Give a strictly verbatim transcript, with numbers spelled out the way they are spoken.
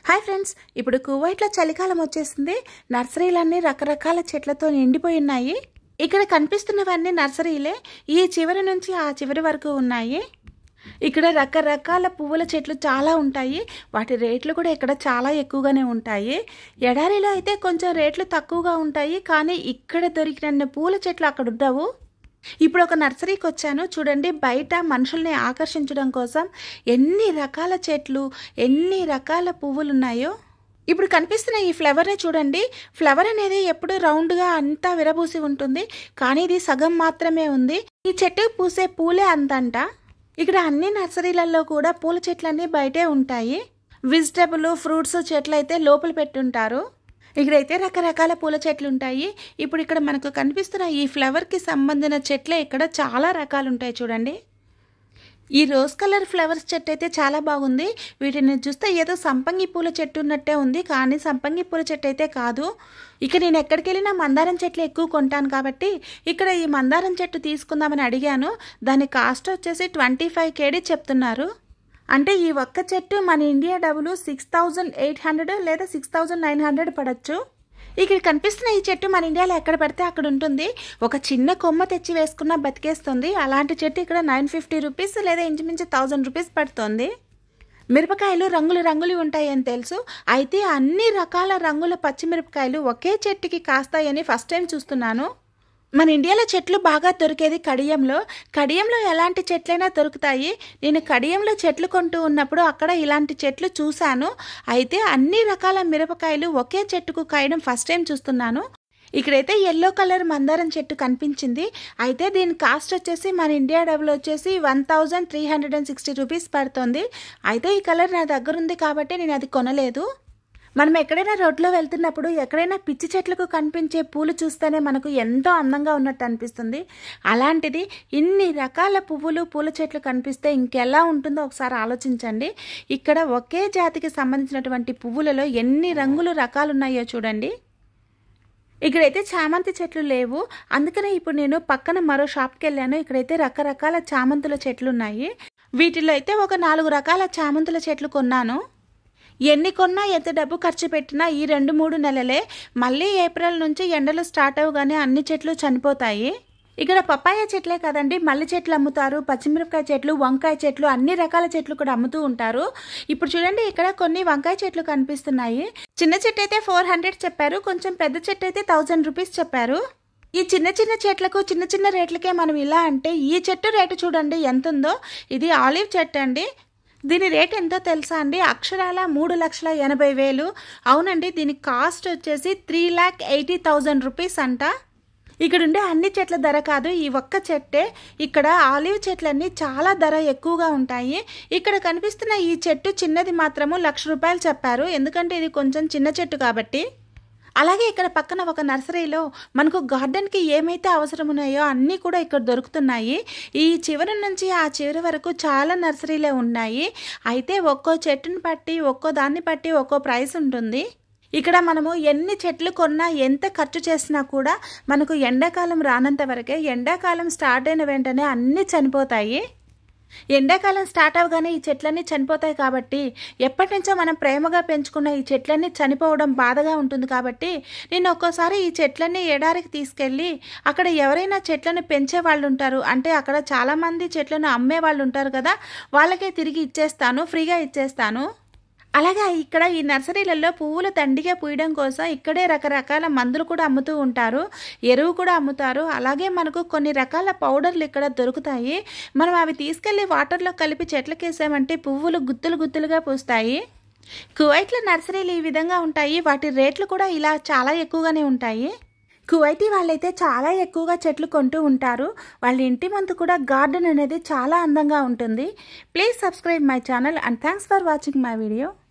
Hi friends, ఇప్పుడు కువైట్లో చలికాలం వచ్చేసింది. నర్సరీలన్నీ రకరకాల చెట్లతో నిండిపోయి ఉన్నాయి. ఇక్కడ కనిపిస్తున్నవన్నీ నర్సరీలే. ఈ చివరి నుంచి ఆ చివరి వరకు ఉన్నాయి. ఇక్కడ రకరకాల పువ్వుల చెట్లు చాలా ఉంటాయి. వాటి రేట్లు కూడా ఇక్కడ చాలా ఎక్కువగానే ఉంటాయి. ఎడారిలో అయితే కొంచెం రేట్లు తక్కువగా ఉంటాయి, కానీ ఇక్కడ దొరికిన పూల చెట్లు అక్కడ ఉండవు. ఇప్పుడు ఒక నర్సరీకి వచ్చాను. చూడండి, బయట మనుషుల్ని ఆకర్షించడం కోసం ఎన్ని రకాల చెట్లు, ఎన్ని రకాల పువ్వులు ఉన్నాయో. ఇప్పుడు కనిపిస్తున్న ఈ ఫ్లవర్ని చూడండి. ఫ్లవర్ అనేది ఎప్పుడు రౌండ్గా అంతా విరబూసి ఉంటుంది, కానీ ఇది సగం మాత్రమే ఉంది. ఈ చెట్టుకు పూసే పూలే అంతంట. ఇక్కడ అన్ని నర్సరీలలో కూడా పూల చెట్లన్నీ బయటే ఉంటాయి. వెజిటబుల్ ఫ్రూట్స్ చెట్లు అయితే లోపల పెట్టుంటారు. ఇక్కడైతే రకరకాల పూల చెట్లు ఉంటాయి. ఇప్పుడు ఇక్కడ మనకు కనిపిస్తున్న ఈ ఫ్లవర్కి సంబంధించిన చెట్లే ఇక్కడ చాలా రకాలు ఉంటాయి. చూడండి, ఈ రోజ్ కలర్ ఫ్లవర్స్ చెట్టు అయితే చాలా బాగుంది. వీటిని చూస్తే ఏదో సంపంగి పూల చెట్టు ఉన్నట్టే ఉంది, కానీ సంపంగి పూల చెట్టు అయితే కాదు. ఇక నేను ఎక్కడికి వెళ్ళినా మందారం చెట్లు ఎక్కువ కొంటాను కాబట్టి ఇక్కడ ఈ మందారం చెట్టు తీసుకుందామని అడిగాను. దాని కాస్ట్ వచ్చేసి ట్వంటీ ఫైవ్ కేడీ చెప్తున్నారు. అంటే ఈ ఒక్క చెట్టు మన ఇండియా డబ్బులు సిక్స్ థౌజండ్ ఎయిట్ హండ్రెడ్ లేదా సిక్స్ థౌజండ్ నైన్ హండ్రెడ్ పడచ్చు. ఇక్కడ కనిపిస్తున్న ఈ చెట్టు మన ఇండియాలో ఎక్కడ పడితే అక్కడ ఉంటుంది. ఒక చిన్న కొమ్మ తెచ్చి వేసుకున్నా బతికేస్తుంది. అలాంటి చెట్టు ఇక్కడ నైన్ ఫిఫ్టీ రూపీస్ లేదా ఇంచుమించు థౌజండ్ రూపీస్ పడుతుంది. మిరపకాయలు రంగులు రంగులు ఉంటాయని తెలుసు. అయితే అన్ని రకాల రంగుల పచ్చిమిరపకాయలు ఒకే చెట్టుకి కాస్తాయని ఫస్ట్ టైం చూస్తున్నాను. మన ఇండియాలో చెట్లు బాగా దొరికేది కడియంలో. కడియంలో ఎలాంటి చెట్లైనా దొరుకుతాయి. నేను కడియంలో చెట్లు కొంటూ ఉన్నప్పుడు అక్కడ ఇలాంటి చెట్లు చూశాను. అయితే అన్ని రకాల మిరపకాయలు ఒకే చెట్టుకు కాయడం ఫస్ట్ టైం చూస్తున్నాను. ఇక్కడైతే ఎల్లో కలర్ మందారం చెట్టు కనిపించింది. అయితే దీని కాస్ట్ వచ్చేసి మన ఇండియా డబ్బులు వచ్చేసి one thousand three hundred and sixty rupees పడుతుంది. అయితే ఈ కలర్ నా దగ్గర ఉంది కాబట్టి నేను అది కొనలేదు. మనం ఎక్కడైనా రోడ్లో వెళ్తున్నప్పుడు ఎక్కడైనా పిచ్చి చెట్లకు కనిపించే పూలు చూస్తేనే మనకు ఎంతో అందంగా ఉన్నట్టు అనిపిస్తుంది. అలాంటిది ఇన్ని రకాల పువ్వులు పూల చెట్లు కనిపిస్తే ఇంకెలా ఉంటుందో ఒకసారి ఆలోచించండి. ఇక్కడ ఒకే జాతికి సంబంధించినటువంటి పువ్వులలో ఎన్ని రంగులు రకాలు ఉన్నాయో చూడండి. ఇక్కడైతే చామంతి చెట్లు లేవు, అందుకనే ఇప్పుడు నేను పక్కన మరో షాప్కి వెళ్ళాను. ఇక్కడైతే రకరకాల చామంతుల చెట్లు ఉన్నాయి. వీటిలో అయితే ఒక నాలుగు రకాల చామంతుల చెట్లు కొన్నాను. ఎన్ని కొన్నా ఎంత డబ్బు ఖర్చు పెట్టినా ఈ రెండు మూడు నెలలే. మళ్ళీ ఏప్రిల్ నుంచి ఎండలు స్టార్ట్ అవగానే అన్ని చెట్లు చనిపోతాయి. ఇక్కడ పప్పాయ చెట్లే కదండి, మల్లి చెట్లు అమ్ముతారు, పచ్చిమిరపకాయ చెట్లు, వంకాయ చెట్లు, అన్ని రకాల చెట్లు కూడా అమ్ముతూ ఉంటారు. ఇప్పుడు చూడండి, ఇక్కడ కొన్ని వంకాయ చెట్లు కనిపిస్తున్నాయి. చిన్న చెట్టు అయితే ఫోర్ హండ్రెడ్ చెప్పారు, కొంచెం పెద్ద చెట్టు అయితే థౌజండ్ రూపీస్ చెప్పారు. ఈ చిన్న చిన్న చెట్లకు చిన్న చిన్న రేట్లకే మనం ఇలా అంటే, ఈ చెట్టు రేటు చూడండి ఎంత ఉందో. ఇది ఆలివ్ చెట్టు అండి. దీని రేట్ ఎంతో తెలుసా అండి? అక్షరాల మూడు లక్షల ఎనభై వేలు. అవునండి, దీని కాస్ట్ వచ్చేసి three lakh eighty thousand rupees అంట. ఇక్కడ ఉండే అన్ని చెట్ల ధర కాదు, ఈ ఒక్క చెట్టే. ఇక్కడ ఆలివ్ చెట్లన్నీ చాలా ధర ఎక్కువగా ఉంటాయి. ఇక్కడ కనిపిస్తున్న ఈ చెట్టు చిన్నది మాత్రము లక్ష రూపాయలు చెప్పారు, ఎందుకంటే ఇది కొంచెం చిన్న చెట్టు కాబట్టి. అలాగే ఇక్కడ పక్కన ఒక నర్సరీలో మనకు గార్డెన్కి ఏమైతే అవసరం ఉన్నాయో అన్నీ కూడా ఇక్కడ దొరుకుతున్నాయి. ఈ చివరి నుంచి ఆ చివరి వరకు చాలా నర్సరీలే ఉన్నాయి. అయితే ఒక్కో చెట్టుని బట్టి ఒక్కో దాన్ని బట్టి ఒక్కో ప్రైస్ ఉంటుంది. ఇక్కడ మనము ఎన్ని చెట్లు కొన్నా ఎంత ఖర్చు చేసినా కూడా మనకు ఎండాకాలం రానంత వరకే. ఎండాకాలం స్టార్ట్ అయిన వెంటనే అన్నీ చనిపోతాయి. ఎండాకాలం స్టార్ట్ అవగానే ఈ చెట్లన్నీ చనిపోతాయి కాబట్టి, ఎప్పటి నుంచో మనం ప్రేమగా పెంచుకున్న ఈ చెట్లన్నీ చనిపోవడం బాధగా ఉంటుంది కాబట్టి, నేను ఒక్కోసారి ఈ చెట్లన్నీ ఎడారికి తీసుకెళ్ళి అక్కడ ఎవరైనా చెట్లను పెంచే వాళ్ళు ఉంటారు, అంటే అక్కడ చాలామంది చెట్లను అమ్మే వాళ్ళు ఉంటారు కదా, వాళ్ళకే తిరిగి ఇచ్చేస్తాను, ఫ్రీగా ఇచ్చేస్తాను. అలాగే ఇక్కడ ఈ నర్సరీలలో పువ్వులు దండిగా పూయడం కోసం ఇక్కడే రకరకాల మందులు కూడా అమ్ముతూ ఉంటారు, ఎరువు కూడా అమ్ముతారు. అలాగే మనకు కొన్ని రకాల పౌడర్లు ఇక్కడ దొరుకుతాయి. మనం అవి తీసుకెళ్లి వాటర్లో కలిపి చెట్లకేసామంటే పువ్వులు గుత్తులు గుత్తులుగా పూస్తాయి. కువైట్లో నర్సరీలు ఈ విధంగా ఉంటాయి. వాటి రేట్లు కూడా ఇలా చాలా ఎక్కువగానే ఉంటాయి. కువైటీ వాళ్ళైతే చాలా ఎక్కువగా చెట్లు కొంటూ ఉంటారు. వాళ్ళ ఇంటి ముందు కూడా గార్డెన్ అనేది చాలా అందంగా ఉంటుంది. Please subscribe my channel and thanks for watching my video.